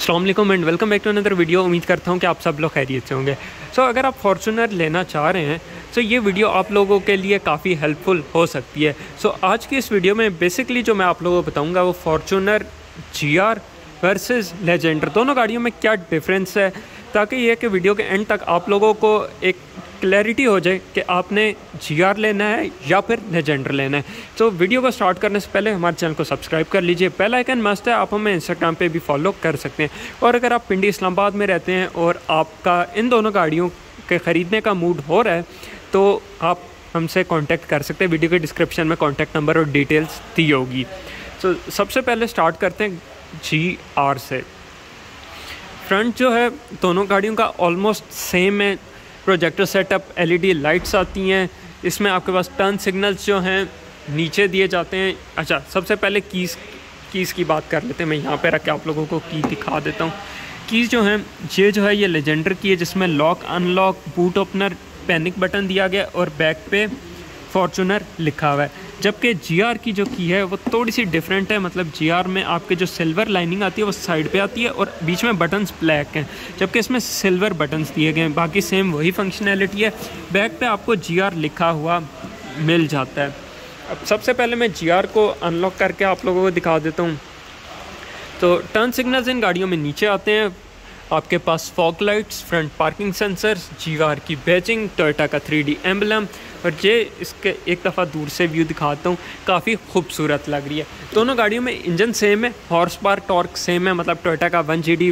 अस्सलाम वालेकुम and welcome back to another video. उम्मीद करता हूँ कि आप सब लोग खैरियत से होंगे। अगर आप फॉर्च्यूनर लेना चाह रहे हैं तो ये वीडियो आप लोगों के लिए काफ़ी हेल्पफुल हो सकती है। आज की इस वीडियो में बेसिकली जो मैं आप लोगों को बताऊँगा वो फॉर्च्यूनर GR वर्सेस लेजेंडर दोनों गाड़ियों में क्या डिफरेंस है, ताकि ये कि वीडियो के एंड तक आप लोगों को एक क्लैरिटी हो जाए कि आपने GR लेना है या फिर लेजेंडर लेना है। वीडियो को स्टार्ट करने से पहले हमारे चैनल को सब्सक्राइब कर लीजिए, बेल आइकन मस्ट है। आप हमें इंस्टाग्राम पे भी फॉलो कर सकते हैं। और अगर आप पिंडी इस्लामाबाद में रहते हैं और आपका इन दोनों गाड़ियों के ख़रीदने का मूड हो रहा है तो आप हमसे कांटेक्ट कर सकते हैं। वीडियो के डिस्क्रिप्शन में कांटेक्ट नंबर और डिटेल्स दी होगी। सबसे पहले स्टार्ट करते हैं GR से। फ्रंट जो है दोनों गाड़ियों का ऑलमोस्ट सेम है। प्रोजेक्टर सेटअप, LED लाइट्स आती हैं। इसमें आपके पास टर्न सिग्नल्स जो हैं नीचे दिए जाते हैं। अच्छा, सबसे पहले कीज़ की बात कर लेते हैं। मैं यहाँ पे रख के आप लोगों को की दिखा देता हूँ। कीज़ जो हैं ये लेजेंडर की है, जिसमें lock, unlock, boot opener, panic button दिया गया और बैक पे फॉर्च्यूनर लिखा हुआ है। जबकि GR की जो की है वो थोड़ी सी डिफरेंट है। मतलब GR में आपके जो सिल्वर लाइनिंग आती है वो साइड पे आती है और बीच में बटन्स ब्लैक हैं, जबकि इसमें सिल्वर बटन्स दिए गए हैं। बाकी सेम वही फंक्शनैलिटी है। बैक पे आपको GR लिखा हुआ मिल जाता है। अब सबसे पहले मैं GR को अनलॉक करके आप लोगों को दिखा देता हूँ। तो टर्न सिग्नल्स इन गाड़ियों में नीचे आते हैं। आपके पास fog lights, front parking sensors, GR की बैजिंग, टोयोटा का 3D एम्बलम। और ये इसके एक दफ़ा दूर से व्यू दिखाता हूँ, काफ़ी खूबसूरत लग रही है। दोनों गाड़ियों में इंजन सेम है, हॉर्स पावर टॉर्क सेम है। मतलब टोयोटा का 1GD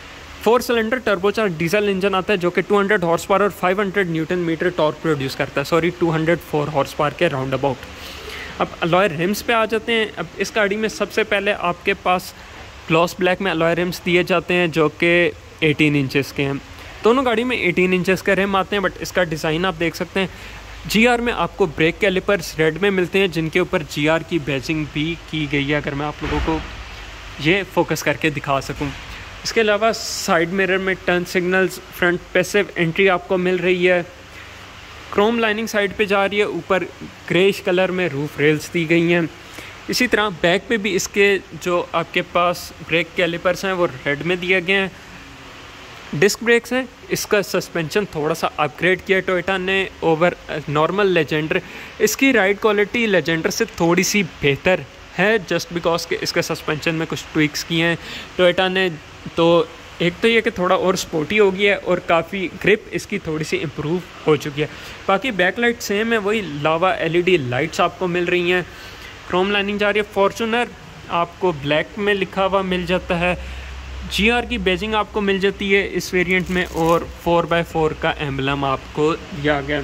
4 cylinder turbocharge diesel engine आता है जो कि 200 हॉर्स पावर और 500 न्यूटन मीटर टॉर्क प्रोड्यूस करता है। 204 हॉर्स पावर के राउंड अबाउट। अब अलॉय रिम्स पे आ जाते हैं। अब इस गाड़ी में सबसे पहले आपके पास ग्लॉस ब्लैक में अलॉय रिम्स दिए जाते हैं जो कि 18 इंचेस के हैं। दोनों गाड़ी में 18 इंचेस के रिम आते हैं, बट इसका डिज़ाइन आप देख सकते हैं। GR में आपको ब्रेक कैलिपर्स रेड में मिलते हैं, जिनके ऊपर GR की बैजिंग भी की गई है। अगर मैं आप लोगों को ये फोकस करके दिखा सकूं। इसके अलावा साइड मिरर में turn signals, front passive entry आपको मिल रही है। क्रोम लाइनिंग साइड पे जा रही है। ऊपर ग्रेइश कलर में रूफ रेल्स दी गई हैं। इसी तरह बैक पे भी इसके जो आपके पास ब्रेक कैलिपर्स हैं वो रेड में दिए गए हैं। डिस्क ब्रेक्स हैं। इसका सस्पेंशन थोड़ा सा अपग्रेड किया टोयोटा ने ओवर नॉर्मल लेजेंडर। इसकी राइड क्वालिटी लेजेंडर से थोड़ी सी बेहतर है, जस्ट बिकॉज के इसके सस्पेंशन में कुछ ट्विक्स किए हैं टोयोटा ने। तो एक तो ये कि थोड़ा और स्पोर्टी हो गया है और काफ़ी ग्रिप इसकी थोड़ी सी इम्प्रूव हो चुकी है। बाकी बैक लाइट सेम है, वही लावा LED लाइट्स आपको मिल रही हैं। क्रोम लाइनिंग जा रही है। फॉर्च्यूनर आपको ब्लैक में लिखा हुआ मिल जाता है। GR की बैजिंग आपको मिल जाती है इस वेरिएंट में और 4x4 का एम्बलम आपको दिया गया।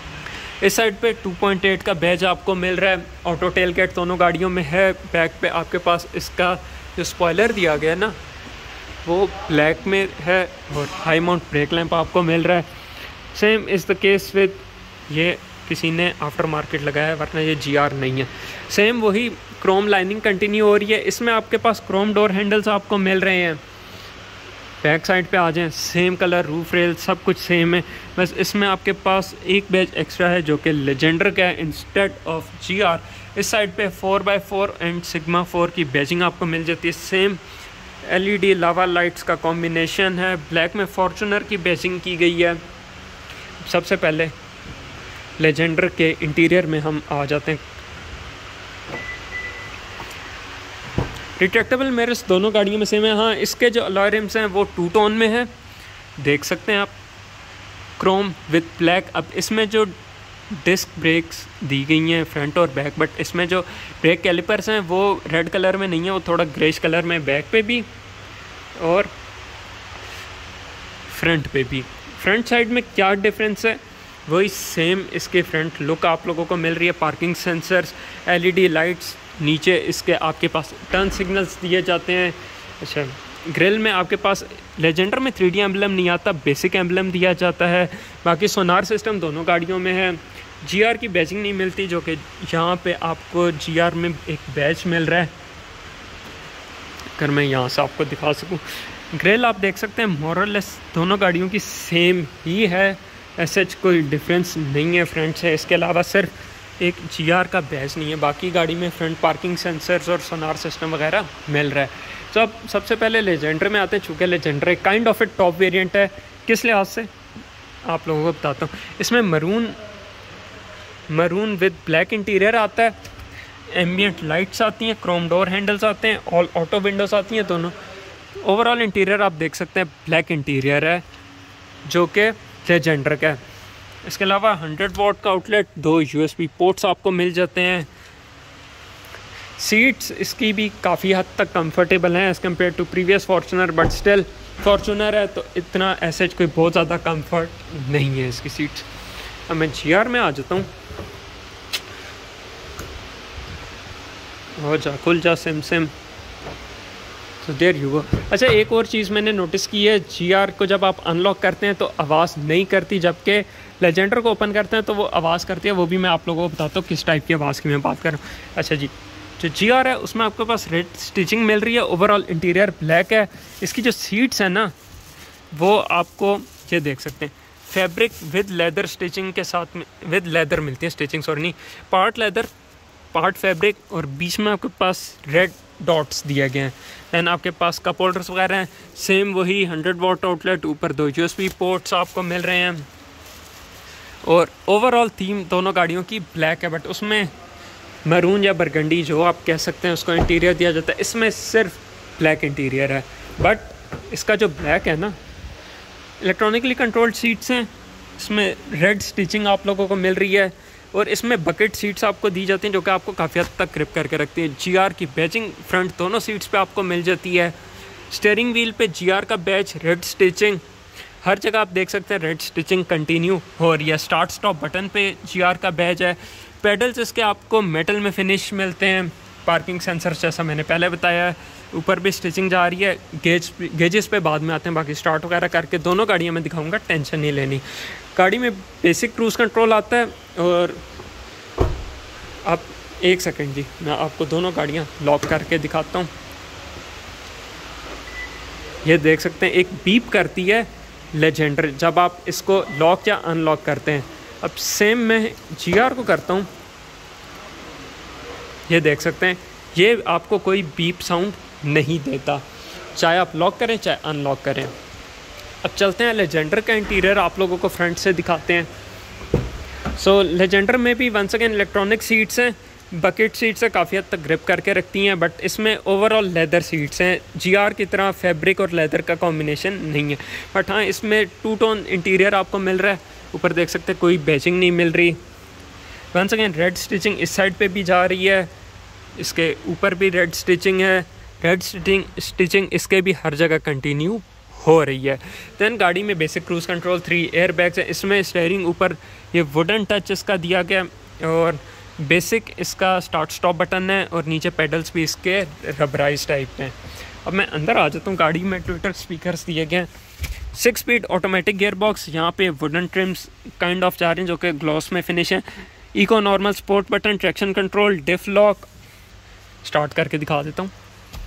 इस साइड पे 2.8 का बैज आपको मिल रहा है। ऑटो टेल गेट दोनों गाड़ियों में है। बैक पे आपके पास इसका जो स्पॉइलर दिया गया है ना वो ब्लैक में है और हाई माउंट ब्रेक लैंप आपको मिल रहा है। Same is the case with, ये किसी ने आफ्टर मार्केट लगाया है वरना ये GR नहीं है। सेम वही क्रोम लाइनिंग कंटिन्यू हो रही है। इसमें आपके पास क्रोम डोर हैंडल्स आपको मिल रहे हैं। बैक साइड पे आ जाएं, सेम कलर, रूफ रेल सब कुछ सेम है। बस इसमें आपके पास एक बैज एक्स्ट्रा है जो कि लेजेंडर का है इंस्टेड ऑफ GR। इस साइड पे 4x4 एंड सिग्मा 4 की बैजिंग आपको मिल जाती है। सेम LED लावा लाइट्स का कॉम्बिनेशन है। ब्लैक में फॉर्च्यूनर की बैजिंग की गई है। सबसे पहले लेजेंडर के इंटीरियर में हम आ जाते हैं। रिट्रैक्टेबल मिरर्स दोनों गाड़ियों में सेम है। हाँ, इसके जो अलॉय रिम्स हैं वो 2 टोन में है, देख सकते हैं आप, क्रोम विद ब्लैक। अब इसमें जो डिस्क ब्रेक्स दी गई हैं फ्रंट और बैक, बट इसमें जो ब्रेक कैलिपर्स हैं वो रेड कलर में नहीं है, वो थोड़ा ग्रेश कलर में बैक पे भी और फ्रंट पे भी। फ्रंट साइड में क्या डिफरेंस है वही सेम इसके फ्रंट लुक आप लोगों को मिल रही है। पार्किंग सेंसर्स, LED लाइट्स, नीचे इसके आपके पास टर्न सिग्नल्स दिए जाते हैं। अच्छा, ग्रिल में आपके पास लेजेंडर में 3D एम्बलम नहीं आता, बेसिक एम्बलम दिया जाता है। बाकी सोनार सिस्टम दोनों गाड़ियों में है। GR की बैजिंग नहीं मिलती, जो कि यहाँ पे आपको GR में एक बैज मिल रहा है। अगर मैं यहाँ से आपको दिखा सकूँ, ग्रिल आप देख सकते हैं मोरलेस दोनों गाड़ियों की सेम ही है। ऐसा कोई डिफरेंस नहीं है फ्रंट से। इसके अलावा सिर्फ एक GR का बैज नहीं है, बाकी गाड़ी में फ्रंट पार्किंग सेंसर्स और सोनार सिस्टम वगैरह मिल रहा है। तो अब सबसे पहले लेजेंडर में आते हैं। चूँकि लेजेंडर एक kind of a top variant है, किस लिहाज से आप लोगों को बताता हूँ। इसमें मरून विद ब्लैक इंटीरियर आता है, एम्बियंट लाइट्स आती हैं, क्रोम डोर हैंडल्स आते हैं, ऑल ऑटो विंडोज़ आती हैं दोनों। ओवरऑल इंटीरियर आप देख सकते हैं ब्लैक इंटीरियर है जो कि लेजेंडर का है। इसके अलावा 100 वॉट का आउटलेट, 2 USB पोर्ट्स आपको मिल जाते हैं। सीट्स इसकी भी काफ़ी हद तक कंफर्टेबल हैं as compared to previous Fortuner, but still Fortuner है तो इतना ऐसे कोई बहुत ज़्यादा कंफर्ट नहीं है इसकी सीट्स। अब मैं GR में आ जाता हूँ। हो जा खुल जा सिम तो देयर यू गो। अच्छा, एक और चीज़ मैंने नोटिस की है, GR को जब आप अनलॉक करते हैं तो आवाज़ नहीं करती, जबकि लेजेंडर को ओपन करते हैं तो वो आवाज़ करती है। वो भी मैं आप लोगों को बताता हूँ किस टाइप की आवाज़ की मैं बात कर रहा हूँ। अच्छा जी, जो GR है उसमें आपके पास रेड स्टिचिंग मिल रही है, ओवरऑल इंटीरियर ब्लैक है। इसकी जो सीट्स है ना वो आपको ये देख सकते हैं फैब्रिक विद लेदर स्टिचिंग के साथ में, विद लेदर मिलती है स्टिचिंग, सॉरी नहीं, पार्ट लेदर पार्ट फैब्रिक, और बीच में आपके पास रेड डॉट्स दिए गए हैं। दैन आपके पास कप होल्डर्स वगैरह हैं, सेम वही 100 वॉट आउटलेट, ऊपर 2 USB पोर्ट्स आपको मिल रहे हैं। और ओवरऑल थीम दोनों गाड़ियों की ब्लैक है, बट उसमें मैरून या बरगंडी जो आप कह सकते हैं उसको इंटीरियर दिया जाता है। इसमें सिर्फ ब्लैक इंटीरियर है, बट इसका जो ब्लैक है ना, इलेक्ट्रॉनिकली कंट्रोल्ड सीट्स हैं, इसमें रेड स्टिचिंग आप लोगों को मिल रही है, और इसमें बकेट सीट्स आपको दी जाती हैं जो कि आपको काफ़ी हद तक ग्रिप करके रखती है। GR की बैजिंग फ्रंट दोनों सीट्स पे आपको मिल जाती है। स्टीयरिंग व्हील पे GR का बैज, रेड स्टिचिंग, हर जगह आप देख सकते हैं रेड स्टिचिंग कंटिन्यू हो रही है। स्टार्ट स्टॉप बटन पे GR का बैज है। पेडल्स इसके आपको मेटल में फिनिश मिलते हैं। पार्किंग सेंसर जैसा मैंने पहले बताया है, ऊपर भी स्टिचिंग जा रही है। गेजेस पे बाद में आते हैं, बाकी स्टार्ट वगैरह करके दोनों गाड़ियाँ मैं दिखाऊंगा, टेंशन नहीं लेनी। गाड़ी में बेसिक क्रूज़ कंट्रोल आता है, और आप एक सेकंड जी, मैं आपको दोनों गाड़ियाँ लॉक करके दिखाता हूँ। ये देख सकते हैं एक बीप करती है लेजेंडर जब आप इसको लॉक या अनलॉक करते हैं। अब सेम मैं GR को करता हूँ, ये देख सकते हैं ये आपको कोई बीप साउंड नहीं देता, चाहे आप लॉक करें चाहे अनलॉक करें। अब चलते हैं लेजेंडर का इंटीरियर आप लोगों को फ्रंट से दिखाते हैं। सो लेजेंडर में भी वंस अगेन इलेक्ट्रॉनिक सीट्स हैं, बकेट सीट्स है, काफ़ी हद तक ग्रिप करके रखती हैं, बट इसमें ओवरऑल लेदर सीट्स हैं। GR की तरह फैब्रिक और लेदर का कॉम्बिनेशन नहीं है, बट हाँ इसमें 2 टोन इंटीरियर आपको मिल रहा है। ऊपर देख सकते हैं कोई बैजिंग नहीं मिल रही। वंस अगेन रेड स्टिचिंग इस साइड पे भी जा रही है, इसके ऊपर भी रेड स्टिचिंग है। रेड स्टिचिंग इसके भी हर जगह कंटिन्यू हो रही है। दैन गाड़ी में basic cruise control, 3 air bags है। इसमें स्टीयरिंग ऊपर ये वुडन टच इसका दिया गया, और बेसिक इसका स्टार्ट स्टॉप बटन है, और नीचे पेडल्स भी इसके रबराइज टाइप हैं। अब मैं अंदर आ जाता हूँ। गाड़ी में ट्विटर स्पीकर्स दिए गए हैं, 6 स्पीड ऑटोमेटिक गियर बॉक्स, यहाँ पे वुडन ट्रिम्स काइंड ऑफ जा रहे हैं जो कि ग्लॉस में फिनिश है। Eco normal sport button, traction control, diff lock. Start करके दिखा देता हूँ।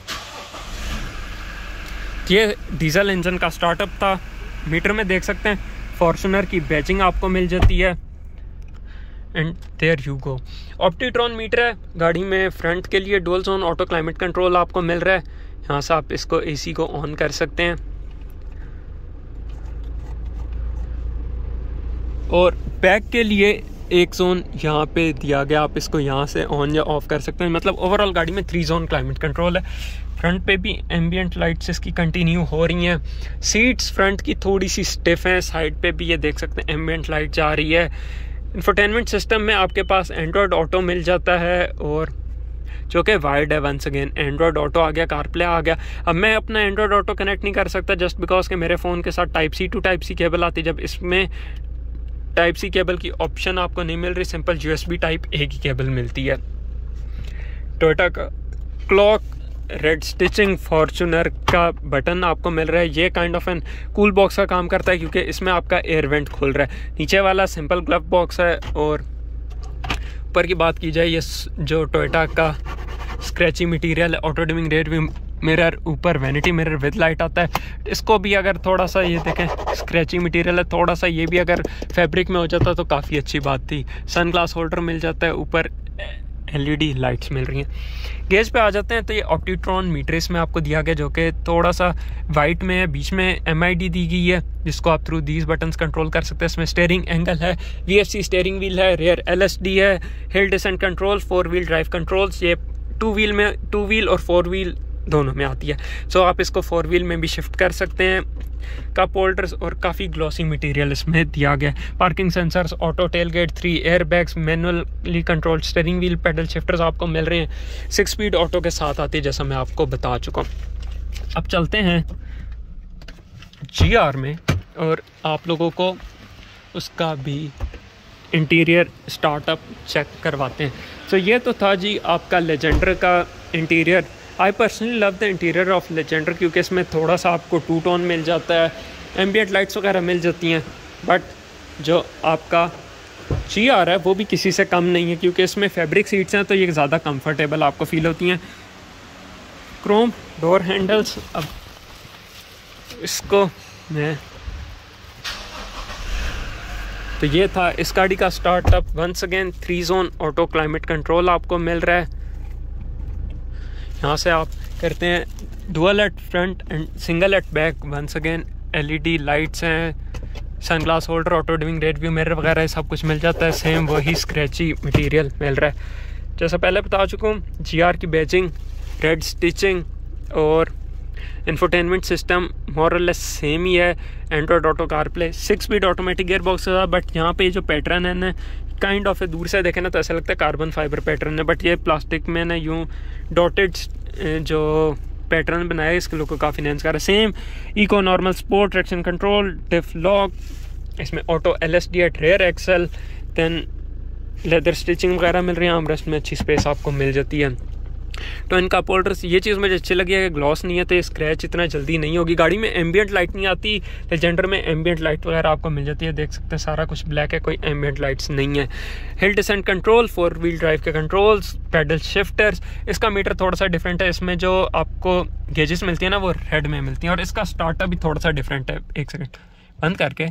ये डीजल इंजन का स्टार्टअप था। मीटर में देख सकते हैं फॉर्च्यूनर की बैजिंग आपको मिल जाती है, and there you go. Optitron meter है गाड़ी में। फ्रंट के लिए dual zone auto climate control आपको मिल रहा है, यहाँ से आप इसको AC को ऑन कर सकते हैं। और बैक के लिए एक जोन यहाँ पे दिया गया, आप इसको यहाँ से ऑन या ऑफ कर सकते हैं। मतलब ओवरऑल गाड़ी में 3 जोन क्लाइमेट कंट्रोल है। फ्रंट पे भी एम्बियंट लाइट्स इसकी कंटिन्यू हो रही हैं। सीट्स फ्रंट की थोड़ी सी स्टिफ हैं, साइड पे भी ये देख सकते हैं एम्बियंट लाइट जा रही है। इंफोटेनमेंट सिस्टम में आपके पास एंड्रॉयड ऑटो मिल जाता है, और जो कि वायर्ड है। वंस अगेन एंड्रॉयड ऑटो आ गया, कारप्ले आ गया। अब मैं अपना एंड्रॉयड ऑटो कनेक्ट नहीं कर सकता जस्ट बिकॉज कि मेरे फ़ोन के साथ type C to type C cable आती है, जब इसमें टाइप सी केबल की ऑप्शन आपको नहीं मिल रही, सिंपल USB टाइप A की केबल मिलती है। टोयोटा का क्लॉक, रेड स्टिचिंग, फॉर्च्यूनर का बटन आपको मिल रहा है। ये kind of an cool box का काम करता है क्योंकि इसमें आपका एयर वेंट खुल रहा है। नीचे वाला सिंपल ग्लव बॉक्स है। और ऊपर की बात की जाए, ये जो टोयोटा का स्क्रैची मटेरियल है, auto dimming rear view mirror, ऊपर वैनिटी मिरर विद लाइट आता है। इसको भी अगर थोड़ा सा, ये देखें स्क्रैची मटेरियल है, थोड़ा सा ये भी अगर फैब्रिक में हो जाता तो काफ़ी अच्छी बात थी। सन ग्लास होल्डर मिल जाता है। ऊपर LED लाइट्स मिल रही हैं। गेज पे आ जाते हैं तो ये ऑप्टीट्रॉन मीटर इसमें आपको दिया गया, जो कि थोड़ा सा वाइट में है, बीच में MID दी गई है जिसको आप थ्रू दीज बटन्स कंट्रोल कर सकते हैं। इसमें स्टीयरिंग एंगल है, VFC स्टीयरिंग व्हील है, रेयर LSD है, hill descent control, 4 wheel drive controls. ये 2 व्हील और 4 व्हील दोनों में आती है। सो आप इसको 4 व्हील में भी शिफ्ट कर सकते हैं। कप होल्डर्स और काफ़ी ग्लॉसी मटेरियल इसमें दिया गया है। Parking sensors, auto tailgate, 3 airbags, manually controlled steering wheel, paddle shifters आपको मिल रहे हैं। 6 स्पीड ऑटो के साथ आती है जैसा मैं आपको बता चुका हूँ। अब चलते हैं GR में और आप लोगों को उसका भी इंटीरियर स्टार्टअप चेक करवाते हैं। तो ये तो था जी आपका लेजेंडर का interior. I personally love the interior of Legender क्योंकि इसमें थोड़ा सा आपको 2 टोन मिल जाता है, एम्बिएंट लाइट्स वगैरह मिल जाती हैं। बट जो आपका GR है वो भी किसी से कम नहीं है क्योंकि इसमें फैब्रिक सीट्स हैं तो ये ज़्यादा कंफर्टेबल आपको फील होती हैं। क्रोम डोर हैंडल्स, अब इसको मैं तो ये था इस गाड़ी का startup. Once again 3 zone auto climate control आपको मिल रहा है। यहाँ से आप करते हैं dual at front and single at back. Once again LED lights हैं, sunglass holder, auto dimming rear view mirror वगैरह सब कुछ मिल जाता है। सेम वही स्क्रैची मटेरियल मिल रहा है जैसा पहले बता चुका हूँ। GR की बैजिंग, रेड स्टिचिंग और इंफोटेनमेंट सिस्टम मोरलेस सेम ही है। Android Auto CarPlay, 6 speed automatic gear box है। बट यहाँ पे जो पैटर्न है ना काइंड ऑफ दूर से देखे ना तो ऐसा लगता है कार्बन फाइबर पैटर्न है, बट ये प्लास्टिक में ना यूँ डॉटेड जो पैटर्न बनाया है इसके लोग को काफ़ी एनहांस कर रहा है। Same eco normal sport, traction control, diff lock, इसमें auto LSD at rear axle, then leather stitching वगैरह मिल रही है। आर्मरेस्ट में अच्छी स्पेस आपको मिल जाती है। तो इनका होल्डर्स, ये चीज़ मुझे अच्छी लगी है कि ग्लॉस नहीं है तो स्क्रैच इतना जल्दी नहीं होगी। गाड़ी में एम्बिएंट लाइट नहीं आती, लेजेंडर में एम्बिएंट लाइट वगैरह आपको मिल जाती है। देख सकते हैं सारा कुछ ब्लैक है, कोई एम्बिएंट लाइट्स नहीं है। Hill descent control, 4 wheel drive के कंट्रोल्स, पेडल शिफ्टर्स। इसका मीटर थोड़ा सा डिफरेंट है, इसमें जो आपको गेजेस मिलती है ना वो रेड में मिलती हैं और इसका स्टार्टअप भी थोड़ा सा डिफरेंट है। एक सेकेंड बंद करके,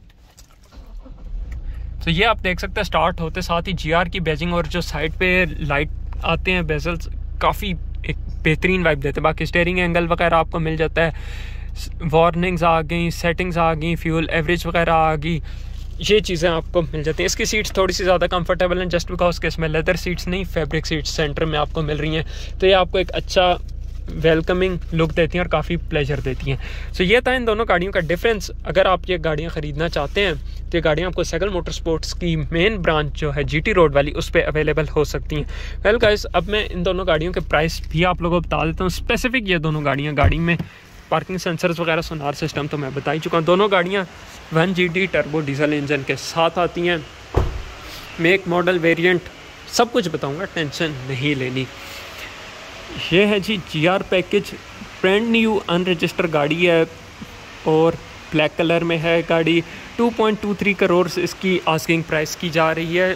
तो ये आप देख सकते हैं स्टार्ट होते साथ ही GR की बैजिंग और जो साइड पे लाइट आते हैं बेजल्स काफ़ी एक बेहतरीन वाइब देते हैं। बाकी स्टीयरिंग एंगल वगैरह आपको मिल जाता है, वार्निंग्स आ गई, सेटिंग्स आ गई, फ्यूल एवरेज वगैरह आ गई, ये चीज़ें आपको मिल जाती हैं। इसकी सीट्स थोड़ी सी ज़्यादा कंफर्टेबल हैं जस्ट बिकॉज के इसमें लेदर सीट्स नहीं फैब्रिक सीट्स सेंटर में आपको मिल रही हैं, तो ये आपको एक अच्छा वेलकमिंग लुक देती हैं और काफ़ी प्लेजर देती हैं। सो ये था इन दोनों गाड़ियों का डिफरेंस। अगर आप ये गाड़ियाँ ख़रीदना चाहते हैं तो ये गाड़ियाँ आपको सैगल मोटर स्पोर्ट्स की मेन ब्रांच जो है GT रोड वाली उस पर अवेलेबल हो सकती हैं। वेल गाइस, अब मैं इन दोनों गाड़ियों के प्राइस भी आप लोगों को बता देता हूँ। स्पेसिफिक ये दोनों गाड़ियाँ, गाड़ी में पार्किंग सेंसर्स वगैरह, सोनार सिस्टम तो मैं बता ही चुका हूँ। दोनों गाड़ियाँ 1GD टर्बो डीजल इंजन के साथ आती हैं। मेक, मॉडल, वेरिएंट सब कुछ बताऊँगा, टेंशन नहीं लेनी। ये है जी GR package, brand new unregister गाड़ी है और ब्लैक कलर में है गाड़ी। 2.23 करोड़ इसकी आस्किंग प्राइस की जा रही है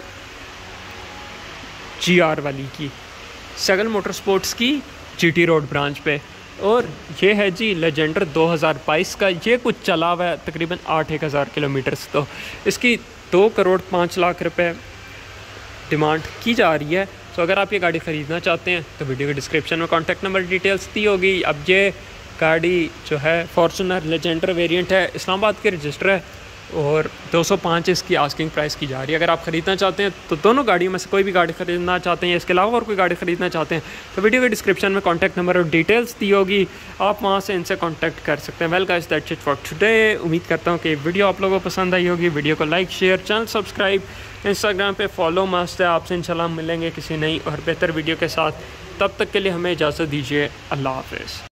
GR वाली की, सैगल मोटर स्पोर्ट्स की GT रोड ब्रांच पे। और ये है जी लेजेंडर 2022 का, ये कुछ चला हुआ है तकरीबन 8-1000 किलोमीटर्स। तो इसकी 2 करोड़ 5 लाख रुपए डिमांड की जा रही है। तो अगर आप ये गाड़ी ख़रीदना चाहते हैं तो वीडियो के डिस्क्रिप्शन में कॉन्टैक्ट नंबर डिटेल्स दी होगी। अब ये गाड़ी जो है फॉर्च्यूनर लेजेंडर वेरिएंट है, इस्लामाबाद के रजिस्टर है और 205 इसकी आस्किंग प्राइस की जा रही है। अगर आप ख़रीदना चाहते हैं तो दोनों गाड़ियों में से कोई भी गाड़ी ख़रीदना चाहते हैं, इसके अलावा और कोई गाड़ी ख़रीदना चाहते हैं तो वीडियो के डिस्क्रिप्शन में कॉन्टैक्ट नंबर और डिटेल्स दी होगी, आप वहाँ से इनसे कॉन्टैक्ट कर सकते हैं। Well guys, that's it for today. उम्मीद करता हूँ कि वीडियो आप लोगों को पसंद आई होगी। वीडियो को like, share, channel subscribe, Instagram पे फॉलो मस्ट है। आपसे इंशाल्लाह मिलेंगे किसी नई और बेहतर वीडियो के साथ। तब तक के लिए हमें इजाज़त दीजिए। अल्लाह हाफ़िज़।